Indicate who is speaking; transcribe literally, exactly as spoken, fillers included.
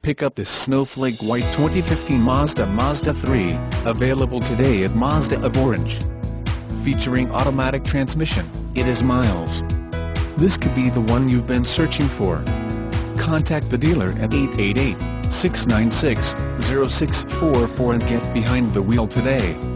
Speaker 1: Pick up this Snowflake White twenty fifteen Mazda Mazda three, available today at Mazda of Orange. Featuring automatic transmission, it is miles. This could be the one you've been searching for. Contact the dealer at eight eight eight, six nine six, zero six four four and get behind the wheel today.